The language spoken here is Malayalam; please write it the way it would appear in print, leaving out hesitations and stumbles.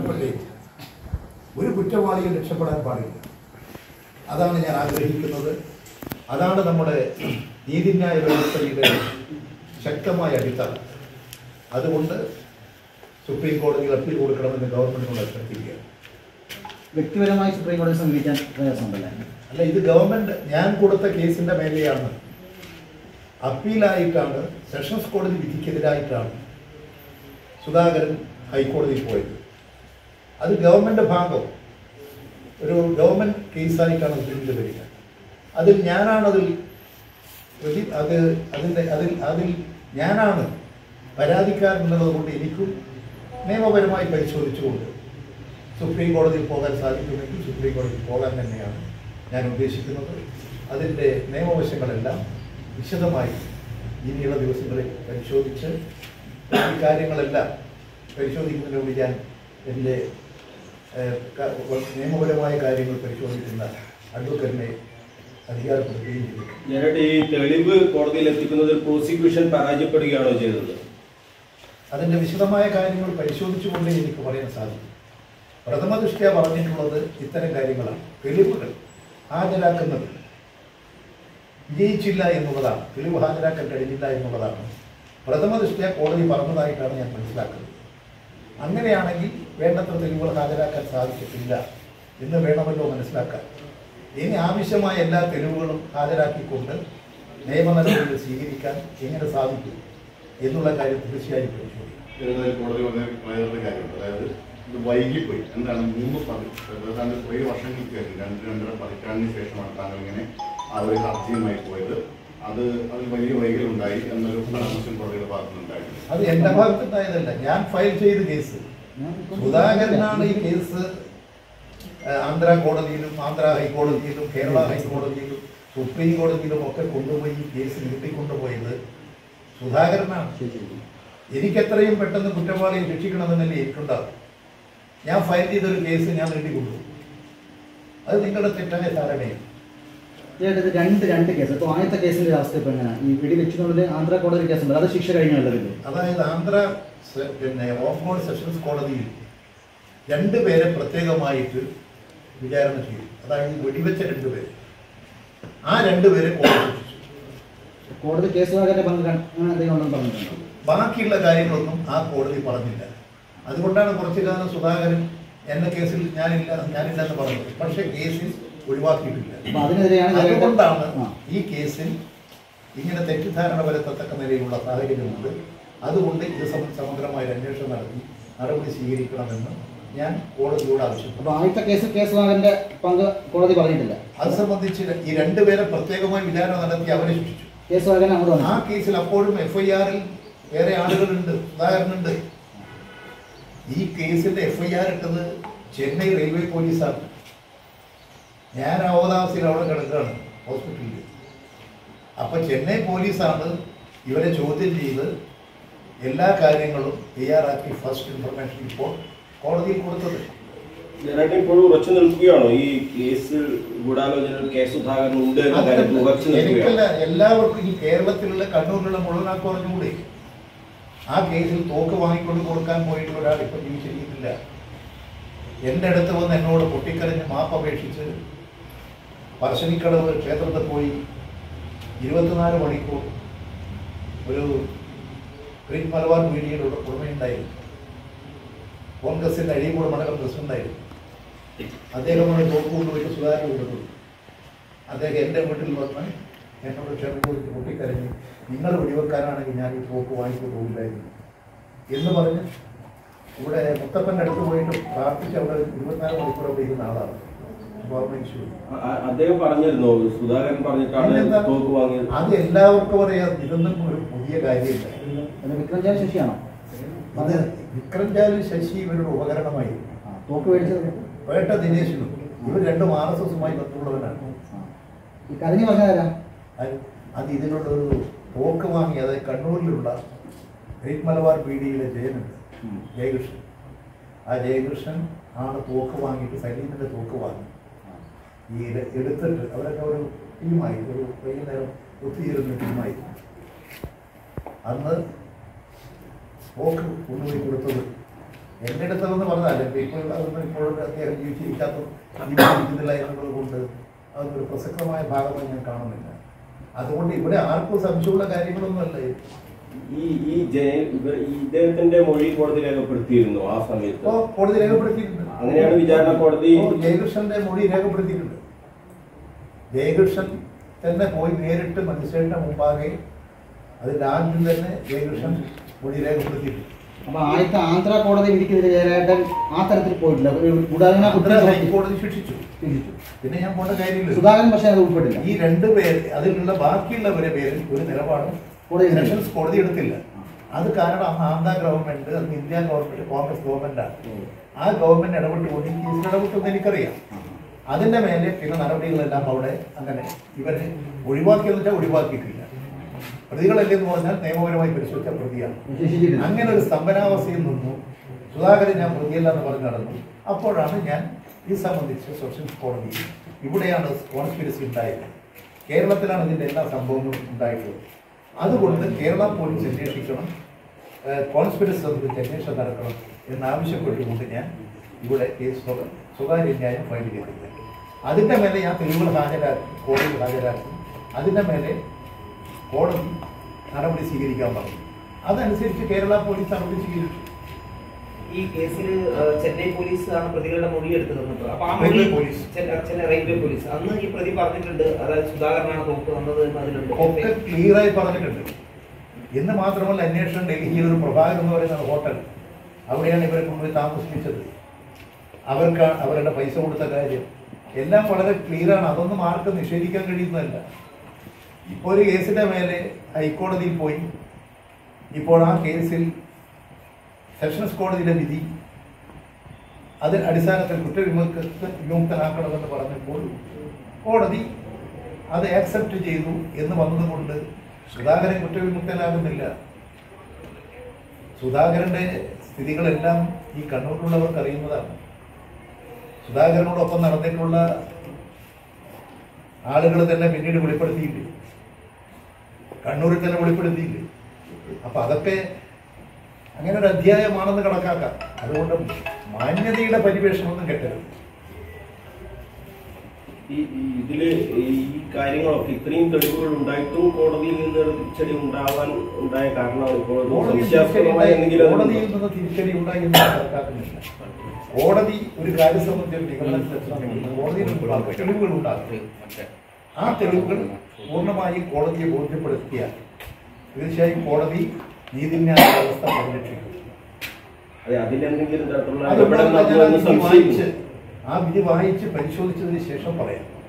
ഒരു കുറ്റവാളിയും രക്ഷപ്പെടാൻ പാടില്ല. അതാണ് ഞാൻ ആഗ്രഹിക്കുന്നത്. അതാണ് നമ്മുടെ നീതിന്യായ വ്യവസ്ഥയുടെ ശക്തമായ അടിത്തറ. അതുകൊണ്ട് സുപ്രീം കോടതിയിൽ അപ്പീൽ കൊടുക്കണമെന്ന് ഗവൺമെന്റിനോട് അഭ്യർത്ഥിക്കുകയാണ്. വ്യക്തിപരമായി സുപ്രീം കോടതി സമീപിക്കാൻ പ്രയാസമുണ്ടല്ലേ? അല്ല, ഇത് ഗവൺമെന്റ് ഞാൻ കൊടുത്ത കേസിന്റെ മേലെയാണ്. അപ്പീലായിട്ടാണ്, സെഷൻസ് കോടതി വിധിക്കെതിരായിട്ടാണ് സുധാകരൻ ഹൈക്കോടതിയിൽ പോയത്. അത് ഗവൺമെന്റ് ഭാഗം ഒരു ഗവൺമെന്റ് കേസായിട്ടാണ് പിന്നീട് വരിക. അതിൽ ഞാനാണതിൽ അതിൽ ഞാനാണ് പരാതിക്കാരനുള്ളത് കൊണ്ട് എനിക്കും നിയമപരമായി പരിശോധിച്ചുകൊണ്ട് സുപ്രീം കോടതിയിൽ പോകാൻ സാധിക്കുമെങ്കിൽ സുപ്രീം കോടതിയിൽ പോകാൻ തന്നെയാണ് ഞാൻ ഉദ്ദേശിക്കുന്നത്. അതിൻ്റെ നിയമവശങ്ങളെല്ലാം വിശദമായി ഇനിയുള്ള ദിവസങ്ങളിൽ പരിശോധിച്ച് ഈ കാര്യങ്ങളെല്ലാം പരിശോധിക്കുന്നതിനോട് ഞാൻ എൻ്റെ നിയമപരമായ കാര്യങ്ങൾ പരിശോധിക്കുന്ന അഡ്വക്കറ്റിനെ അധികാരപ്പെടുത്തുകയും ചെയ്തു. നേരിട്ട് ഈ തെളിവ് കോടതിയിൽ എത്തിക്കുന്നതിൽ പ്രോസിക്യൂഷൻ പരാജയപ്പെടുകയാണോ ചെയ്തത്? അതിൻ്റെ വിശദമായ കാര്യങ്ങൾ പരിശോധിച്ചുകൊണ്ടേ എനിക്ക് പറയാൻ സാധിക്കും. പ്രഥമ ദൃഷ്ട്യാ പറഞ്ഞിട്ടുള്ളത് ഇത്തരം കാര്യങ്ങളാണ്. തെളിവുകൾ ഹാജരാക്കുന്നത് വിജയിച്ചില്ല എന്നുള്ളതാണ്, തെളിവ് ഹാജരാക്കാൻ കഴിഞ്ഞില്ല എന്നുള്ളതാണ് പ്രഥമ ദൃഷ്ട്യാ കോടതി പറഞ്ഞതായിട്ടാണ് ഞാൻ മനസ്സിലാക്കുന്നത്. അങ്ങനെയാണെങ്കിൽ വേണ്ടത്ര തെളിവുകൾ ഹാജരാക്കാൻ സാധിച്ചിട്ടില്ല എന്ന് വേണമല്ലോ മനസ്സിലാക്കാൻ. ഇനി ആവശ്യമായ എല്ലാ തെളിവുകളും ഹാജരാക്കിക്കൊണ്ട് നിയമ നടപടികൾ സ്വീകരിക്കാൻ എങ്ങനെ സാധിക്കും എന്നുള്ള കാര്യം തീർച്ചയായും പരിശോധിക്കും. കോടതി പറഞ്ഞ കാര്യമുണ്ട്. അതായത് ഇത് വൈകിപ്പോയി. എന്താണ് 3 വർഷങ്ങൾക്ക് ശേഷം 2-2.5 പതിറ്റാണ്ടിന് ശേഷമാണ് താങ്കൾ ഇങ്ങനെ ആ ഒരു ഹർജിയുമായി പോയത്. അതിൽ വലിയ വൈകലുണ്ടായി എന്നൊരു പരാമർശം കോടതിയുടെ ഭാഗത്തുനിന്നുണ്ടായിട്ടുണ്ട്. അത് എന്റെ ഭാഗത്തുണ്ടായതല്ല, ഞാൻ ഫയൽ ചെയ്ത കേസ്. സുധാകരനാണ് ഈ കേസ് ആന്ധ്ര കോടതിയിലും ആന്ധ്ര ഹൈക്കോടതിയിലും കേരള ഹൈക്കോടതിയിലും സുപ്രീം കോടതിയിലും ഒക്കെ കൊണ്ടുപോയി ഈ കേസ് നീട്ടിക്കൊണ്ടുപോയത് സുധാകരനാണ്. എനിക്കെത്രയും പെട്ടെന്ന് കുറ്റവാളിയെ രക്ഷിക്കണമെന്നല്ലേ എനിക്കുണ്ടാവും. ഞാൻ ഫയൽ ചെയ്തൊരു കേസ് ഞാൻ നീട്ടിക്കൊണ്ടുപോകും. അത് നിങ്ങളുടെ തെറ്റായ ധാരണയാണ്. രണ്ട് കേസ്. ഇപ്പോൾ ആദ്യത്തെ കേസിന്റെ അവസ്ഥ ഇപ്പൊ എങ്ങനെയാണ്? ഈ വെടിവെച്ചുകൊണ്ടത് ആന്ധ്ര കോടതി കേസുണ്ട്, അത് ശിക്ഷ കഴിഞ്ഞല്ലോ. അതായത് ആന്ധ്ര ഓഫ് ബോർഡ് സെഷൻസ് കോടതിയിൽ 2 പേരെ പ്രത്യേകമായിട്ട് വിചാരണ ചെയ്തു. അതായത് വെടിവെച്ച 2 പേര്. ആ 2 പേരെ കോടതി കേസുകാരുടെ പറഞ്ഞിട്ടുണ്ടോ? ബാക്കിയുള്ള കാര്യങ്ങളൊന്നും ആ കോടതി പറഞ്ഞില്ല. അതുകൊണ്ടാണ് കുറച്ചു കാലം സുധാകരൻ എന്ന കേസിൽ ഞാനില്ലെന്ന് പറഞ്ഞത്. പക്ഷേ കേസിൽ ഒഴിവാക്കിയിട്ടില്ല. അതുകൊണ്ടാണ് ഈ കേസിൽ ഇങ്ങനെ തെറ്റിദ്ധാരണ വരത്തക്ക നിലയിലുള്ള സാഹചര്യമുണ്ട്. അതുകൊണ്ട് ഇത് സമഗ്രമായ അന്വേഷണം നടത്തി നടപടി സ്വീകരിക്കണമെന്ന് ഞാൻ കോടതിയോട് ആവശ്യപ്പെട്ടു. ആദ്യത്തെ കേസുകാരന്റെ പങ്ക് കോടതി പറഞ്ഞിട്ടില്ല. അത് സംബന്ധിച്ച് ഈ 2 പേരെ പ്രത്യേകമായി വിചാരണ നടത്തി അവരെ ശിക്ഷിച്ചു. ആ കേസിൽ അപ്പോഴും FIR-ൽ വേറെ ആളുകളുണ്ട്, സുധാകരനുണ്ട്. ഈ കേസിന്റെ FIR ഇട്ടത് ചെന്നൈ റെയിൽവേ പോലീസാണ്. ഞാൻ അവതാമസത്തിൽ അവിടെ കിടക്കുകയാണ് ഹോസ്പിറ്റലിൽ. അപ്പൊ ചെന്നൈ പോലീസാണ് ഇവരെ ചോദ്യം ചെയ്ത് എല്ലാ കാര്യങ്ങളും തയ്യാറാക്കി ഫസ്റ്റ് ഇൻഫർമേഷൻ ഇപ്പോൾ കോടതിയിൽ കൊടുത്തത്. ഇപ്പോഴും ഉറച്ചു നിൽക്കുകയാണോ ഈ കേസിൽ? ഗൂഢാലോചന കേസ് സുധാകരൻ ഉണ്ട് എന്ന കാര്യത്തിൽ ഉറച്ചു നിൽക്കുകയാണ്. എല്ലാവർക്കും ഈ കേരളത്തിലുള്ള കണ്ണൂരിലുള്ള മുഴുവനാക്ക് പറഞ്ഞുകൂടെ? ആ കേസിൽ തോക്ക് വാങ്ങിക്കൊണ്ട് കൊടുക്കാൻ പോയിട്ടുള്ള ഒരാൾ ഇപ്പൊ ജീവിച്ചിരിക്കുന്നില്ല. എൻ്റെ അടുത്ത് വന്ന് എന്നോട് പൊട്ടിക്കരഞ്ഞ് മാപ്പപേക്ഷിച്ച് പറശ്ശിനിക്കടവ് ക്ഷേത്രത്തിൽ പോയി 24 മണിക്കൂർ ഒരു ഗ്രീൻ മലബാർ മീഡിയയിലൂടെ ഉടമയുണ്ടായിരുന്നു. കോൺഗ്രസിന്റെ അഴീക്കോട് മണ്ഡലം പ്രസിഡന്റായിരുന്നു. അദ്ദേഹമാണ് തോക്ക് കൊണ്ടുപോയിട്ട് സുധാകരൻ കൊടുത്തു. അദ്ദേഹം എൻ്റെ വീട്ടിൽ വന്ന് എന്നോട് ക്ഷേമം കൊടുത്ത് പൊട്ടിക്കരഞ്ഞ് നിങ്ങൾ വെടിവെക്കാനാണെങ്കിൽ ഞാൻ ഈ തോക്ക് വാങ്ങിക്കൊണ്ട് പോകില്ലായിരുന്നു എന്ന് പറഞ്ഞ് ഇവിടെ മുത്തപ്പൻ്റെ അടുത്ത് പോയിട്ട് പ്രാർത്ഥിച്ച് അവിടെ 24 മണിക്കൂർ അവിടെ ഇരുന്ന ആളാണ്. അദ്ദേഹം പറഞ്ഞിരുന്നോ സുധാകരൻ പറഞ്ഞിട്ടാണ് തോക്ക് വാങ്ങിയത്? അത് എല്ലാവർക്കും അറിയാം. ഇതൊന്നും ഒരു പുതിയ കാര്യമില്ല. വിക്രംജാലി ശശിയാണോ അത്? വിക്രംജാലി ശശി ഇവരുടെ ഉപകരണമായി. തോക്ക് മേടിച്ചത് പേട്ട ദിനേശിനും. ഇവർ 2 RSSുമായി ബന്ധമുള്ളവരാണ്. അത് ഇതിനുള്ളൊരു തോക്ക് വാങ്ങി, അതായത് കണ്ണൂരിലുള്ള ഗ്രീൻ മലബാർ പീഡിയയിലെ ജയനുണ്ട്, ജയകൃഷ്ണൻ. ആ ജയകൃഷ്ണൻ ആണ് തോക്ക് വാങ്ങിയിട്ട് സൈന്യത്തിൻ്റെ തോക്ക് വാങ്ങി ഈ എടുത്തിട്ട് അവരൊക്കെ ഒരു ടീമായി, ഒരു വൈകുന്നേരം ഒത്തുചേരുന്ന ടീമായി. അന്ന് തോക്ക് കൊണ്ടുപോയി കൊടുത്തത് എൻ്റെ അടുത്തതെന്ന് പറഞ്ഞാൽ ഇപ്പോൾ അതൊന്നും ഇപ്പോഴും അദ്ദേഹം ജീവിച്ചിരിക്കുന്നില്ല എന്നുള്ളത് കൊണ്ട് അതൊരു പ്രസക്തമായ ഭാഗമായി ഞാൻ കാണുന്നില്ല. അതുകൊണ്ട് ഇവിടെ ആർക്കും സംശയമുള്ള കാര്യങ്ങളൊന്നുമല്ല. ഇദ്ദേഹത്തിന്റെ മൊഴി കോടതി രേഖപ്പെടുത്തിയിരുന്നു ആ സമയത്ത്. കോടതി രേഖപ്പെടുത്തിയിട്ടുണ്ട്. അങ്ങനെയാണ് വിചാരണ കോടതി ജയകൃഷ്ണന്റെ മൊഴി രേഖപ്പെടുത്തിയിട്ടുണ്ട്. ജയകൃഷ്ണൻ തന്നെ പോയി നേരിട്ട് മജിസ്ട്രേറ്റിന്റെ മുമ്പാകെ അതിൽ ആദ്യം തന്നെ ജയകൃഷ്ണൻ മൊഴി രേഖപ്പെടുത്തിയിട്ടുണ്ട്. അപ്പൊ ആദ്യത്തെ ആന്ധ്ര കോടതി വിധിക്കെതിരെ ജയരാജൻ ആ തരത്തിൽ പോയിട്ടില്ല. ഹൈക്കോടതി ശിക്ഷിച്ചു. പിന്നെ ഞാൻ പോണ്ട കാര്യമില്ല. സുധാകരൻ പക്ഷേ അത് ഉൾപ്പെട്ടില്ല. ഈ രണ്ടുപേർ അതിലുള്ള ബാക്കിയുള്ളവരെ പേരിൽ ഒരു നിലപാടും സെഷൻസ് കോടതി എടുത്തില്ല. അത് കാരണം അന്ന് ആന്ധ്ര ഗവൺമെന്റ്, അന്ന് ഇന്ത്യ ഗവൺമെന്റ് കോൺഗ്രസ് ഗവൺമെന്റാണ്. ആ ഗവൺമെന്റ് ഇടപെട്ടുകൊണ്ട് ഈ കേസിൽ ഇടപെട്ടെന്ന് എനിക്കറിയാം. അതിന്റെ മേലെ പിന്നെ നടപടികളെല്ലാം അവിടെ അങ്ങനെ ഇവരെ ഒഴിവാക്കിയെന്ന് വെച്ചാൽ ഒഴിവാക്കിയിട്ടില്ല. പ്രതികളല്ലേ എന്ന് പറഞ്ഞാൽ നിയമപരമായി പരിശോധിച്ച പ്രതിയാണ്. അങ്ങനെ ഒരു സ്തംഭനാവസ്ഥയിൽ നിന്നു സുധാകരൻ ഞാൻ പ്രതിയല്ല എന്ന് പറഞ്ഞു നടന്നു. അപ്പോഴാണ് ഞാൻ ഇത് സംബന്ധിച്ച് സെഷൻസ് കോടതിയിൽ ഇവിടെയാണ് കോൺസ്പിരസി ഉണ്ടായത്. കേരളത്തിലാണ് ഇതിൻ്റെ എല്ലാ സംഭവങ്ങളും ഉണ്ടായിട്ടുള്ളത്. അതുകൊണ്ട് കേരള പോലീസ് അന്വേഷിക്കണം, കോൺസ്പിരസി സംബന്ധിച്ച് അന്വേഷണം നടക്കണം എന്നാവശ്യപ്പെട്ടുകൊണ്ട് ഞാൻ ഇവിടെ കേസ് സ്വകാര്യ ന്യായം ഫയൽ ചെയ്തിട്ടുണ്ട്. അതിൻ്റെ മേലെ ഞാൻ തെളിവുകൾ ഹാജരാക്കി, കോടതിയിൽ ഹാജരാക്കി. അതിൻ്റെ മേലെ കോടതി നടപടി സ്വീകരിക്കാൻ പറഞ്ഞു. അതനുസരിച്ച് കേരള പോലീസ് നടപടി സ്വീകരിച്ചു. ഈ കേസിൽ ചെന്നൈ പോലീസ് ആണ് പ്രതികളുടെ മൊഴി എടുത്തത്. അപ്പൊ ആ മൊഴി ചെന്നൈ റെയിൽവേ പോലീസ് അന്ന് ഈ പ്രതി പറഞ്ഞിട്ടുണ്ട്, അതായത് സുധാകരനാണ് തോക്ക് വന്നത് എന്ന് അതിലുണ്ട്. ഒക്കെ ക്ലിയറായി പറഞ്ഞിട്ടുണ്ട്. എന്ന് മാത്രമല്ല, അന്വേഷണം ഡൽഹിയിൽ ഒരു പ്രഭാകർ എന്ന് പറയുന്ന ഹോട്ടൽ, അവിടെയാണ് ഇവരെ കൊണ്ടുപോയി താമസിപ്പിച്ചത്. അവർക്ക് അവരുടെ പൈസ കൊടുത്ത കാര്യം എല്ലാം വളരെ ക്ലിയറാണ്. അതൊന്നും ആർക്കും നിഷേധിക്കാൻ കഴിയുന്നതല്ല. ഇപ്പോൾ ഒരു കേസിന്റെ മേലെ ഹൈക്കോടതിയിൽ പോയി ഇപ്പോൾ ആ കേസിൽ സെഷൻസ് കോടതിയുടെ വിധി അത് അടിസ്ഥാനത്തിൽ കുറ്റവിമുക്തനാക്കണമെന്ന് പറഞ്ഞപ്പോൾ കോടതി അത് ആക്സെപ്റ്റ് ചെയ്തു എന്ന് വന്നതുകൊണ്ട് സുധാകരൻ കുറ്റവിമുക്തനാകുന്നില്ല. സുധാകരന്റെ സ്ഥിതികളെല്ലാം ഈ കണ്ണൂരിലുള്ളവർക്ക് അറിയുന്നതാണ്. സുധാകരനോടൊപ്പം നടന്നിട്ടുള്ള ആളുകൾ തന്നെ പിന്നീട് വെളിപ്പെടുത്തിയില്ലേ, കണ്ണൂരിൽ തന്നെ വെളിപ്പെടുത്തിയില്ലേ. അപ്പൊ അതൊക്കെ അങ്ങനെ ഒരു അധ്യായമാണെന്ന് കണക്കാക്കാം. അതുകൊണ്ട് മാന്യതയുടെ പരിവേഷമൊന്നും കെട്ടരുത്. ഇതില് ഈ കാര്യങ്ങളൊക്കെ ഇത്രയും തെളിവുകൾ ഉണ്ടായിട്ടും കോടതിയിൽ നിന്ന് തിരിച്ചടി ഉണ്ടാവാൻ ഉണ്ടായ കാരണമാണ് ഇപ്പോൾ കോടതിയിൽ നിന്ന് തിരിച്ചടി ഉണ്ടായി എന്ന് കണക്കാക്കുന്നില്ല. കോടതി ഒരു കാര്യം സംബന്ധിച്ച് കോടതിയിൽ തെളിവുകൾ ഉണ്ടാകും. ആ തെളിവുകൾ പൂർണ്ണമായും കോടതിയെ ബോധ്യപ്പെടുത്തിയാൽ തീർച്ചയായും കോടതി നീതിന്യായ വ്യവസ്ഥ സംരക്ഷിക്കും. ആ വിധി വായിച്ച് പരിശോധിച്ചതിന് ശേഷം പറയാം.